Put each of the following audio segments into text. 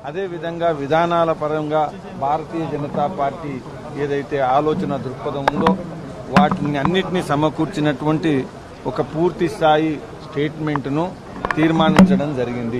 అదే విధంగా విధానాల పరంగా భారతీయ జనతా పార్టీ ఏదైతే ఆలోచన దృక్పథం ఉందో వాటిని అన్నిటినీ సమకూర్చినటువంటి ఒక పూర్తి స్థాయి స్టేట్మెంట్ను తీర్మానించడం జరిగింది.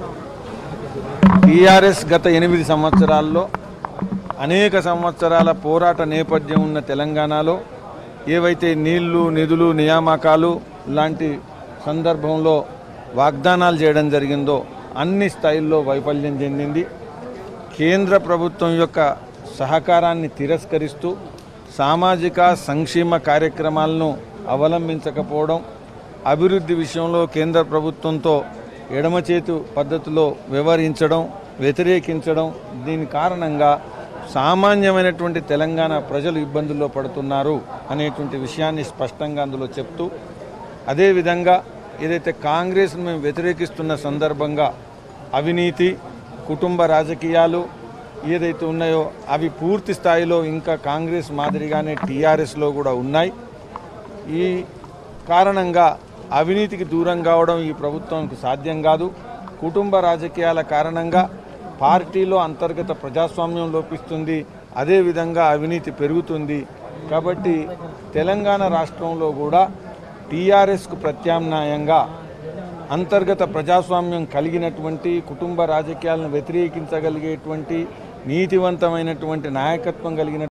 టీఆర్ఎస్ గత 8 సంవత్సరాల్లో అనేక సంవత్సరాల పోరాట నేపథ్యం ఉన్న తెలంగాణలో ఏవైతే నీళ్లు, నిధులు, నియామకాలు లాంటి సందర్భంలో వాగ్దానాలు చేయడం జరిగిందో అన్ని స్థాయిల్లో వైఫల్యం చెందింది. కేంద్ర ప్రభుత్వం యొక్క సహకారాన్ని తిరస్కరిస్తూ సామాజిక సంక్షేమ కార్యక్రమాలను అవలంబించకపోవడం, అభివృద్ధి విషయంలో కేంద్ర ప్రభుత్వంతో ఎడమచేతు పద్ధతిలో వ్యవహరించడం, వ్యతిరేకించడం, దీని కారణంగా సామాన్యమైనటువంటి తెలంగాణ ప్రజలు ఇబ్బందుల్లో పడుతున్నారు అనేటువంటి విషయాన్ని స్పష్టంగా అందులో చెప్తూ, అదేవిధంగా ఏదైతే కాంగ్రెస్ను మేము వ్యతిరేకిస్తున్న సందర్భంగా అవినీతి, కుటుంబ రాజకీయాలు ఏదైతే ఉన్నాయో అవి పూర్తి స్థాయిలో ఇంకా కాంగ్రెస్ మాదిరిగానే టీఆర్ఎస్లో కూడా ఉన్నాయి. ఈ కారణంగా అవినీతికి దూరం కావడం ఈ ప్రభుత్వానికి సాధ్యం కాదు. కుటుంబ రాజకీయాల కారణంగా పార్టీలో అంతర్గత ప్రజాస్వామ్యం లోపిస్తుంది, అదేవిధంగా అవినీతి పెరుగుతుంది. కాబట్టి తెలంగాణ రాష్ట్రంలో కూడా టీఆర్ఎస్కు ప్రత్యామ్నాయంగా అంతర్గత ప్రజాస్వామ్యం కలిగినటువంటి, కుటుంబ రాజకీయాలను వ్యతిరేకించగలిగేటువంటి, నీతివంతమైనటువంటి నాయకత్వం కలిగిన